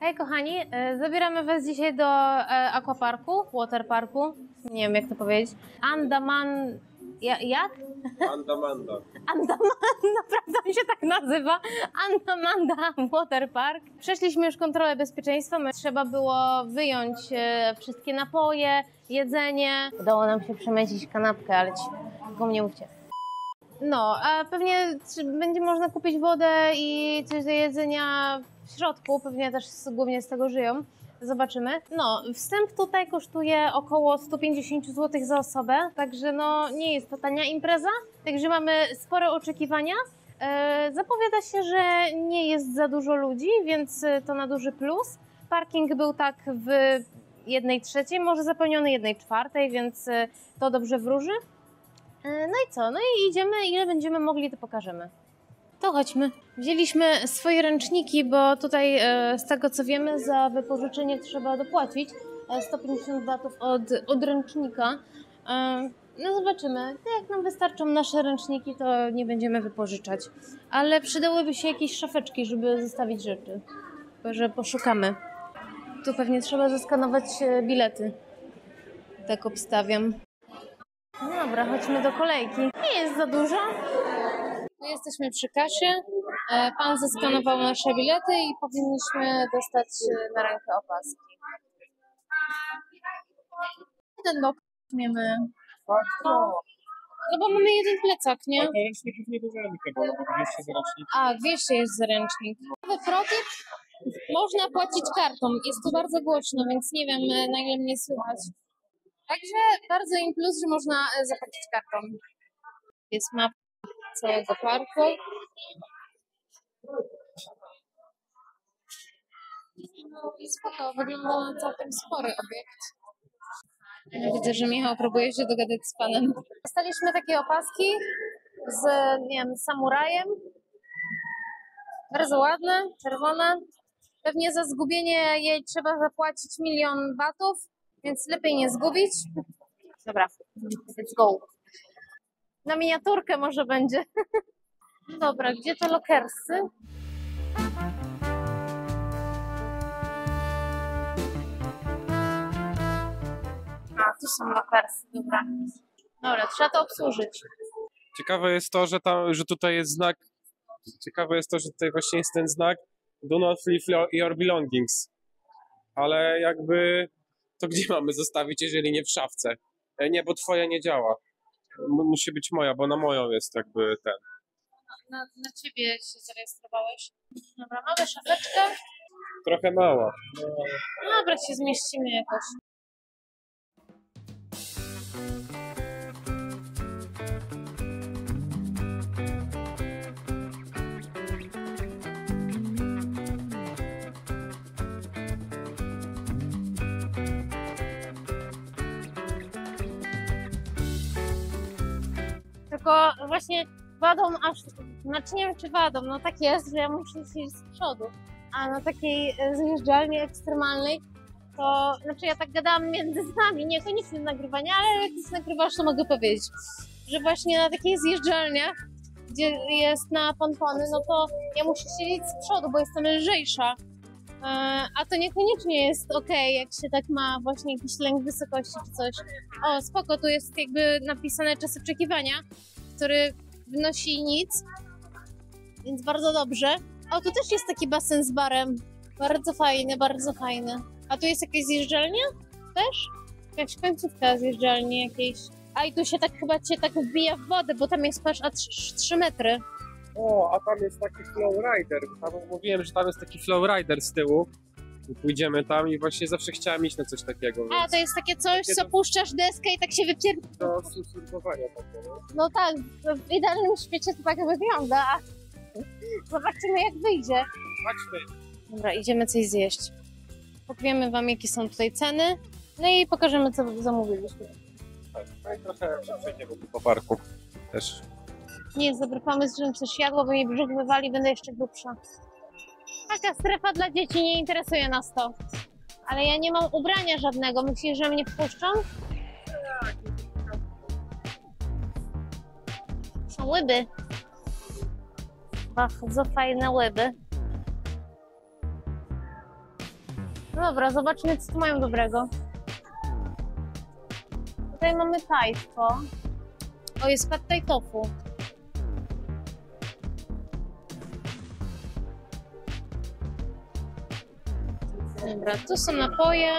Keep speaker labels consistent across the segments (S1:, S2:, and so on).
S1: Hej kochani, zabieramy was dzisiaj do aquaparku, waterparku, nie wiem jak to powiedzieć. Andaman... jak?
S2: Andamanda.
S1: Naprawdę on się tak nazywa. Andamanda Waterpark. Przeszliśmy już kontrolę bezpieczeństwa, trzeba było wyjąć wszystkie napoje, jedzenie. Udało nam się przemycić kanapkę, ale tylko mnie mówcie. No, a pewnie będzie można kupić wodę i coś do jedzenia w środku, pewnie też głównie z tego żyją. Zobaczymy. No, wstęp tutaj kosztuje około 150 zł za osobę, także no nie jest to tania impreza, także mamy spore oczekiwania. Zapowiada się, że nie jest za dużo ludzi, więc to na duży plus. Parking był tak w 1/3, może zapełniony 1/4, więc to dobrze wróży. No i co? No i idziemy, ile będziemy mogli, to pokażemy. To chodźmy. Wzięliśmy swoje ręczniki, bo tutaj z tego co wiemy za wypożyczenie trzeba dopłacić 150 batów od ręcznika. No zobaczymy. Jak nam wystarczą nasze ręczniki, to nie będziemy wypożyczać. Ale przydałyby się jakieś szafeczki, żeby zostawić rzeczy. Że poszukamy. Tu pewnie trzeba zeskanować bilety. Tak obstawiam. Dobra, chodźmy do kolejki. Nie jest za dużo. Tu jesteśmy przy kasie. Pan zeskanował nasze bilety i powinniśmy dostać na rękę opaski. Ten bok weźmiemy. No bo mamy jeden plecak, nie?
S2: A ręczników nie bierzemy chyba, bo 200 za ręcznik.
S1: A, 200 jest za ręcznik. Nowy protyp. Można płacić kartą. Jest tu bardzo głośno, więc nie wiem na ile mnie słychać. Także bardzo im plus, że można zapłacić kartą. Jest mapa całego parku. No i spoko, wygląda na całkiem spory obiekt. Widzę, że Michał próbuje się dogadać z panem. Dostaliśmy takie opaski z, nie wiem, samurajem. Bardzo ładne, czerwone. Pewnie za zgubienie jej trzeba zapłacić 1 000 000 batów, więc lepiej nie zgubić. Dobra, let's go. Na miniaturkę może będzie. Dobra, gdzie to lokersy? A, tu są lokersy, dobra. Dobra, trzeba to obsłużyć.
S2: Ciekawe jest to, że tutaj jest znak. Ciekawe jest to, że tutaj właśnie jest ten znak Do not leave your belongings. Ale jakby to gdzie mamy zostawić, jeżeli nie w szafce? Nie, bo twoja nie działa. Musi być moja, bo na moją jest jakby ten.
S1: Na ciebie się zarejestrowałeś. Dobra, mamy szafeczkę.
S2: Trochę mała.
S1: Dobra, się zmieścimy jakoś. Tylko właśnie wadą aż, znaczy nie wiem czy wadą, no tak jest, że ja muszę siedzieć z przodu. A na takiej zjeżdżalni ekstremalnej, to znaczy ja tak gadałam między nami, niekoniecznie nagrywania, ale jak już nagrywasz, to mogę powiedzieć, że właśnie na takich zjeżdżalniach, gdzie jest na pontony, no to ja muszę siedzieć z przodu, bo jestem lżejsza. A to niekoniecznie jest okej, jak się tak ma właśnie jakiś lęk wysokości czy coś. O, spoko, tu jest jakby napisane czas oczekiwania, który wynosi nic, więc bardzo dobrze. O, tu też jest taki basen z barem. Bardzo fajny, bardzo fajny. A tu jest jakaś zjeżdżalnia? Też? Jakaś końcówka zjeżdżalni jakiejś. A i tu się tak chyba cię tak wbija w wodę, bo tam jest patrz, 3 metry.
S2: O, a tam jest taki flowrider. Tam mówiłem, że tam jest taki flowrider z tyłu. Pójdziemy tam i właśnie zawsze chciałem iść na coś takiego.
S1: A, to jest takie coś, co puszczasz deskę i tak się wypierdzi.
S2: Do surfowania takiego.
S1: No tak, w idealnym świecie to tak wygląda. Zobaczymy jak wyjdzie.
S2: Chodźmy.
S1: Dobra, idziemy coś zjeść. Powiemy wam jakie są tutaj ceny. No i pokażemy co zamówiliśmy.
S2: Tak, trochę przejdziemy po parku też.
S1: Nie jest dobry pomysł, żebym coś jadła, bo mi brzuch wywali, będę jeszcze głupsza. Taka strefa dla dzieci, nie interesuje nas to. Ale ja nie mam ubrania żadnego, myślisz, że mnie wpuszczą? Są łyby. Bardzo fajne łyby. No dobra, zobaczmy, co tu mają dobrego. Tutaj mamy tajsko. O, jest pad thai tofu. Dobra, tu są napoje.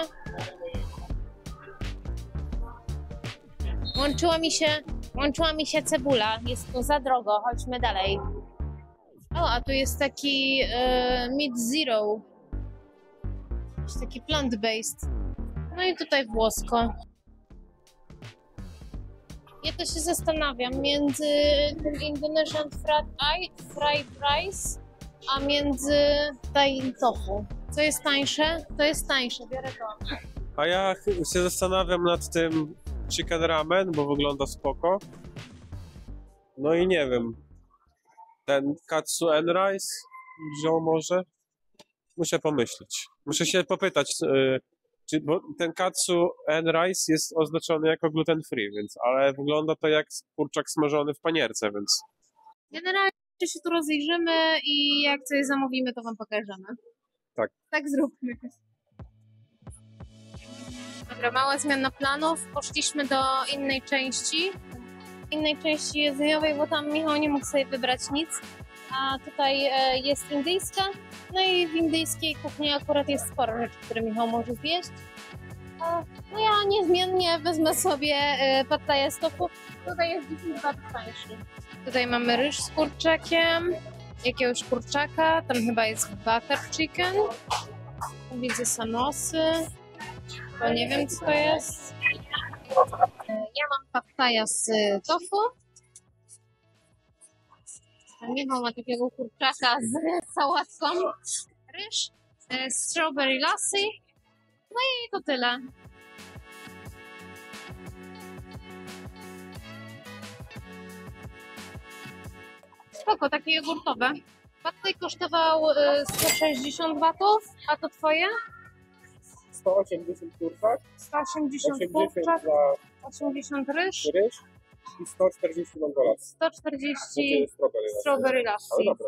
S1: Łączyła mi się cebula. Jest to za drogo, chodźmy dalej. O, a tu jest taki Meat Zero. Jest taki plant-based. No i tutaj włosko. Ja to się zastanawiam między tym Indonesian fried rice, a między Thai tofu. Co jest tańsze? To jest tańsze, biorę to.
S2: A ja się zastanawiam nad tym chicken ramen, bo wygląda spoko. No i nie wiem. Ten katsu and rice wziął może? Muszę pomyśleć. Muszę się popytać, bo ten katsu and rice jest oznaczony jako gluten free, więc, ale wygląda to jak kurczak smażony w panierce, więc...
S1: Generalnie się tu rozejrzymy i jak coś zamówimy, to wam pokażemy.
S2: Tak.
S1: Tak zróbmy. Dobra, mała zmiana planów. Poszliśmy do innej części jedzeniowej, bo tam Michał nie mógł sobie wybrać nic. A tutaj jest indyjska. No i w indyjskiej kuchni akurat jest sporo rzeczy, które Michał może zjeść. No ja niezmiennie wezmę sobie pad thai z tofu. Tutaj jest 10 batów tańszy. Tutaj mamy ryż z kurczakiem, jakiegoś kurczaka, tam chyba jest butter chicken. Widzę samosy, to nie wiem co to jest. Ja mam pad thai z tofu. Michał ma takiego kurczaka z sałatką. Ryż, strawberry lassi. No i to tyle. Spoko, takie jogurtowe. Pad thai kosztował 160 batów, a to twoje?
S2: 180 kurczak,
S1: 180
S2: 80
S1: kurczak,
S2: za
S1: 80 ryż,
S2: ryż i 140 mangolas.
S1: 140 strawberry lassi.
S2: Ale dobra.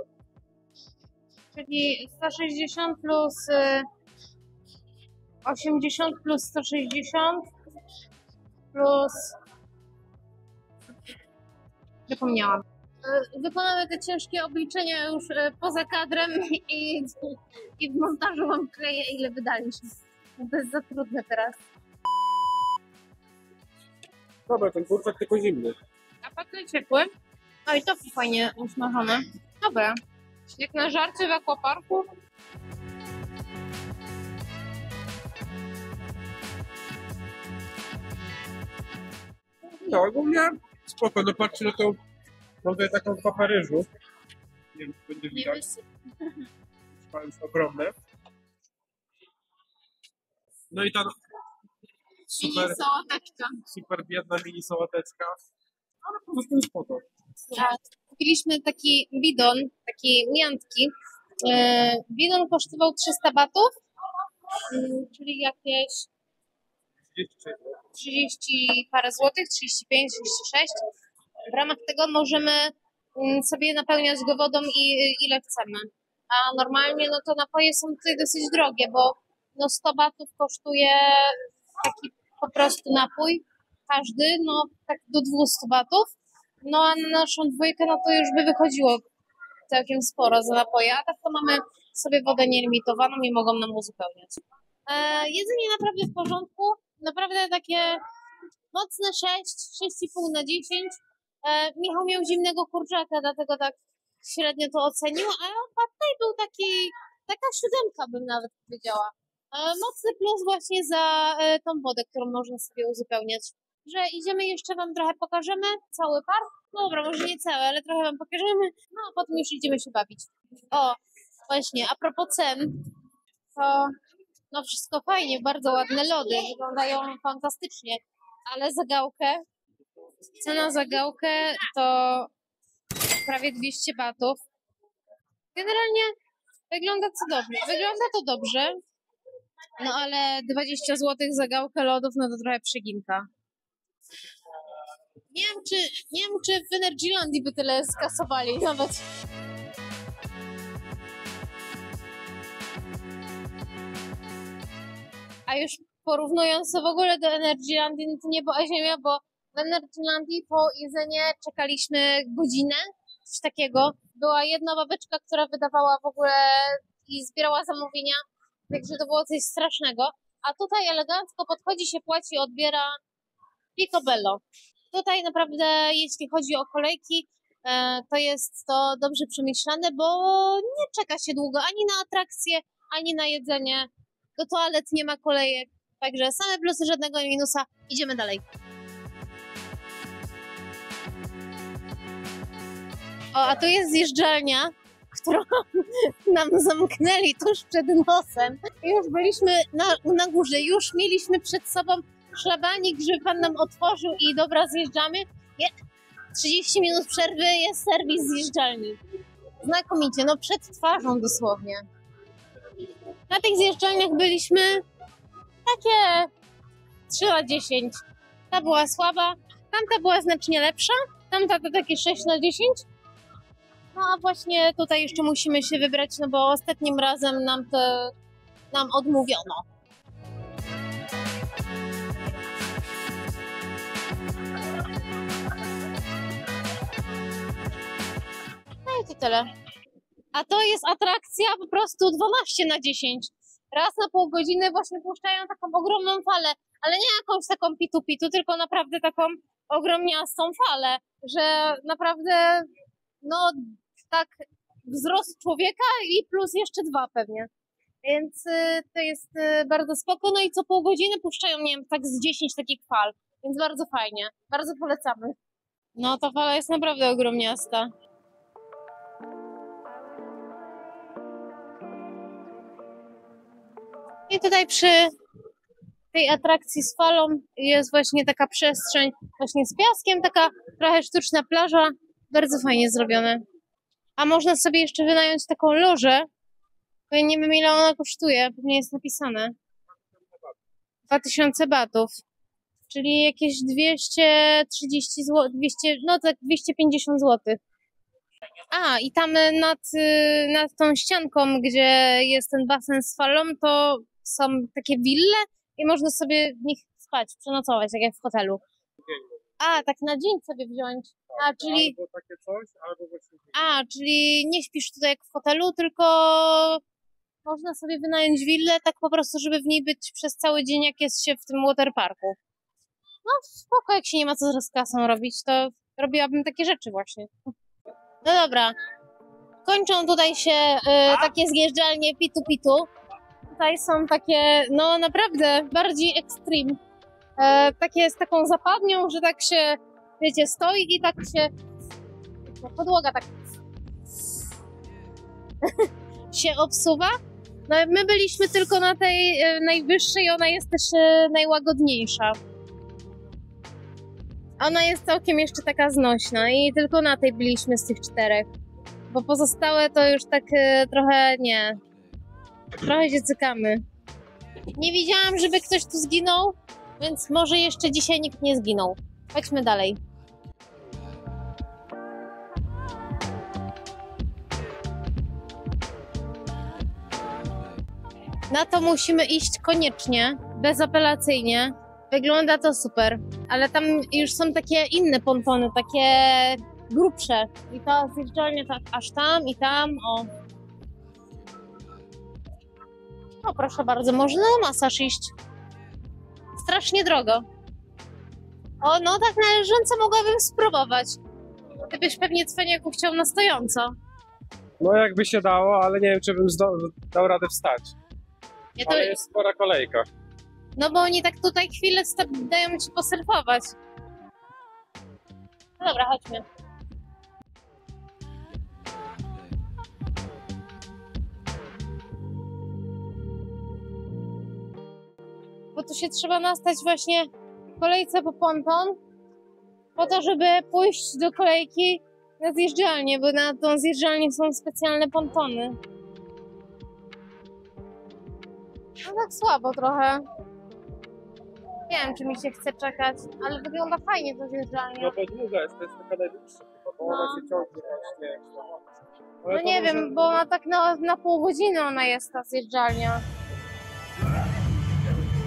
S1: Czyli 160 plus 80 plus 160 plus... Zapomniałam. Wykonamy te ciężkie obliczenia już poza kadrem i w montażu wam kleję, ile wydaliśmy. To jest za trudne teraz.
S2: Dobra, ten kurczak tylko zimny.
S1: A paty ciepły. No i to fajnie usmażone. Dobra. Jak na żarcie w akwaparku.
S2: No ogólnie spoko, no patrzcie na tą, mam tutaj taką w Paryżu. Nie wiem, czy będzie widać. To jest ogromne. No i ta super, super biedna mini sałateczka. Ale po prostu jest spoko.
S1: Kupiliśmy taki bidon, taki miantki. Bidon kosztował 300 batów, czyli jakieś 30 parę złotych, 35, 36. W ramach tego możemy sobie napełniać go wodą ile chcemy. A normalnie no to napoje są tutaj dosyć drogie, bo no 100 batów kosztuje taki po prostu napój, każdy, no tak do 200 batów. No a na naszą dwójkę no to już by wychodziło całkiem sporo za napoje, a tak to mamy sobie wodę nielimitowaną i mogą nam uzupełniać. Jedzenie naprawdę w porządku, naprawdę takie mocne 6, 6,5 na 10. Michał miał zimnego kurczaka, dlatego tak średnio to ocenił, a pad thai był taka 7 bym nawet powiedziała. Mocny plus właśnie za tą wodę, którą można sobie uzupełniać. Że idziemy, jeszcze wam trochę pokażemy cały park. No dobra, może nie cały, ale trochę wam pokażemy, no a potem już idziemy się bawić. O, właśnie, a propos cen, to no wszystko fajnie, bardzo ładne lody, wyglądają fantastycznie, ale za gałkę, cena za gałkę to prawie 200 batów. Generalnie wygląda to dobrze, no ale 20 zł za gałkę lodów, no to trochę przeginka. Nie wiem, czy w Energylandii by tyle skasowali nawet. A już porównując to w ogóle do Energylandii, to niebo a ziemia, bo w Energylandii po jedzenie czekaliśmy godzinę, coś takiego. Była jedna babeczka, która wydawała w ogóle i zbierała zamówienia, także to było coś strasznego. A tutaj elegancko podchodzi się, płaci, odbiera picobello. Tutaj naprawdę, jeśli chodzi o kolejki, to jest to dobrze przemyślane, bo nie czeka się długo ani na atrakcje, ani na jedzenie. Do toalet nie ma kolejek, także same plusy, żadnego minusa. Idziemy dalej. O, a tu jest zjeżdżalnia, którą nam zamknęli tuż przed nosem. Już byliśmy na górze, już mieliśmy przed sobą szlabanik, że pan nam otworzył i dobra, zjeżdżamy. 30 minut przerwy, jest serwis zjeżdżalni. Znakomicie, no przed twarzą dosłownie. Na tych zjeżdżalniach byliśmy takie 3 na 10. Ta była słaba, tamta była znacznie lepsza, tamta to takie 6 na 10. No a właśnie tutaj jeszcze musimy się wybrać, no bo ostatnim razem nam odmówiono. No i to tyle. A to jest atrakcja po prostu 12 na 10. Raz na pół godziny właśnie puszczają taką ogromną falę, ale nie jakąś taką pitu-pitu, tylko naprawdę taką ogromniastą falę, że naprawdę no tak wzrost człowieka i plus jeszcze 2 pewnie. Więc to jest bardzo spoko. No i co pół godziny puszczają, nie wiem, tak z 10 takich fal. Więc bardzo fajnie. Bardzo polecamy. No ta fala jest naprawdę ogromniasta. I tutaj przy tej atrakcji z falą jest właśnie taka przestrzeń właśnie z piaskiem, taka trochę sztuczna plaża. Bardzo fajnie zrobione. A można sobie jeszcze wynająć taką lożę. Bo ja nie wiem, ile ona kosztuje, pewnie jest napisane. 2000 batów. Czyli jakieś 230 zł, 200, no tak 250 zł. A, i tam nad tą ścianką, gdzie jest ten basen z falą, to są takie wille i można sobie w nich spać, przenocować, tak jak w hotelu. A, tak na dzień sobie wziąć. A, czyli...
S2: Albo takie coś, albo właśnie...
S1: A, czyli nie śpisz tutaj jak w hotelu, tylko można sobie wynająć willę, tak po prostu, żeby w niej być przez cały dzień, jak jest się w tym waterparku. No spoko, jak się nie ma co z kasą robić, to robiłabym takie rzeczy właśnie. No dobra, kończą tutaj się takie zjeżdżalnie pitu-pitu. Tutaj są takie, no naprawdę bardziej extreme. Takie z taką zapadnią, że tak się, wiecie, stoi i tak się podłoga tak się obsuwa. No my byliśmy tylko na tej najwyższej, ona jest też najłagodniejsza. Ona jest całkiem jeszcze taka znośna i tylko na tej byliśmy z tych 4. Bo pozostałe to już tak trochę nie. Trochę się cykamy. Nie widziałam, żeby ktoś tu zginął, więc może jeszcze dzisiaj nikt nie zginął. Chodźmy dalej. Na to musimy iść koniecznie, bezapelacyjnie. Wygląda to super, ale tam już są takie inne pontony, takie grubsze. I ta zjeżdżalnia tak aż tam i tam, o. O, proszę bardzo, można na masaż iść. Strasznie drogo. O, no tak na leżąco mogłabym spróbować. Ty byś pewnie cwaniaku chciał na stojąco.
S2: No jakby się dało, ale nie wiem, czy bym dał radę wstać.
S1: Ja to...
S2: Ale jest spora kolejka.
S1: No bo oni tak tutaj chwilę dają ci posurfować. No dobra, chodźmy. Bo tu się trzeba nastać właśnie w kolejce po ponton, po to, żeby pójść do kolejki na zjeżdżalnię, bo na tą zjeżdżalnię są specjalne pontony. No tak słabo trochę. Nie wiem, czy mi się chce czekać, ale wygląda fajnie to zjeżdżalnia.
S2: No bo długa jest, to jest taka najdłuższa, bo ona się ciągnie właśnie.
S1: No nie wiem, bo ona tak na pół godziny ona jest, ta zjeżdżalnia.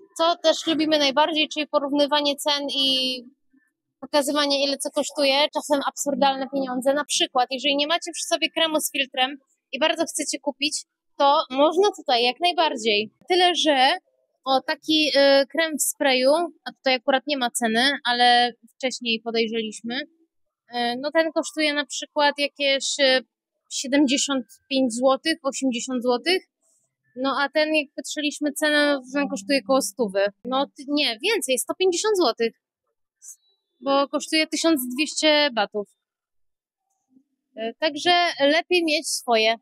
S1: co też lubimy najbardziej, czyli porównywanie cen i pokazywanie, ile co kosztuje, czasem absurdalne pieniądze. Na przykład, jeżeli nie macie przy sobie kremu z filtrem i bardzo chcecie kupić, to można tutaj jak najbardziej. Tyle, że taki krem w sprayu, a tutaj akurat nie ma ceny, ale wcześniej podejrzeliśmy, no ten kosztuje na przykład jakieś 75 zł, 80 zł. No a ten, jak patrzyliśmy cenę, to ten kosztuje około 100. No nie, więcej, 150 zł, bo kosztuje 1200 batów. Także lepiej mieć swoje.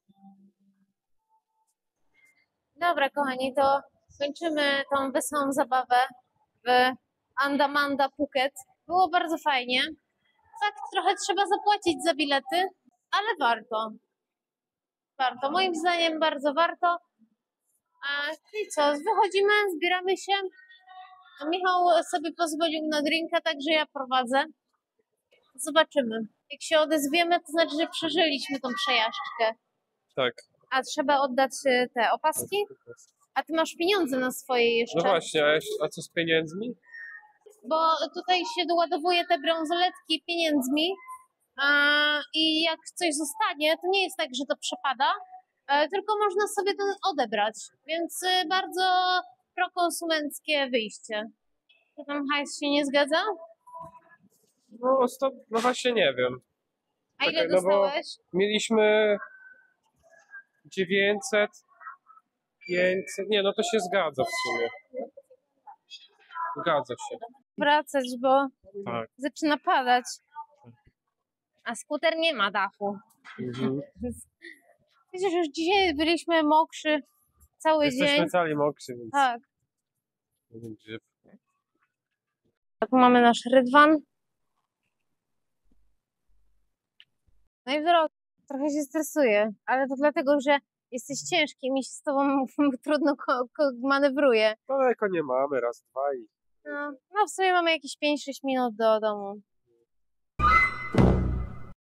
S1: Dobra, kochani, to kończymy tą wesołą zabawę w Andamanda Phuket. Było bardzo fajnie. Tak, trochę trzeba zapłacić za bilety, ale warto. Warto. Moim zdaniem bardzo warto. I co, wychodzimy, zbieramy się. Michał sobie pozwolił na drinka, także ja prowadzę. Zobaczymy. Jak się odezwiemy, to znaczy, że przeżyliśmy tą przejażdżkę.
S2: Tak.
S1: A trzeba oddać te opaski? A ty masz pieniądze na swoje jeszcze?
S2: No właśnie, a co z pieniędzmi?
S1: Bo tutaj się doładowuje te bransoletki pieniędzmi i jak coś zostanie, to nie jest tak, że to przepada, tylko można sobie to odebrać, więc bardzo prokonsumenckie wyjście. Czy tam hajs się nie zgadza?
S2: No właśnie nie wiem.
S1: A ile
S2: No bo
S1: dostałeś?
S2: mieliśmy 900, 500, nie no to się zgadza w sumie. Zgadza się.
S1: Wracać, bo
S2: Tak.
S1: zaczyna padać. A skuter nie ma dachu.
S2: Mhm.
S1: Widzisz, już dzisiaj byliśmy mokrzy cały dzień.
S2: Jesteśmy cali mokrzy, więc
S1: Tak.
S2: nie wiem, gdzie.
S1: Tu mamy nasz rydwan. No i wzrok. Trochę się stresuję, ale to dlatego, że jesteś ciężki i mi się z tobą trudno manewruje.
S2: Daleko nie mamy, raz, dwa i...
S1: No w sumie mamy jakieś 5-6 minut do domu.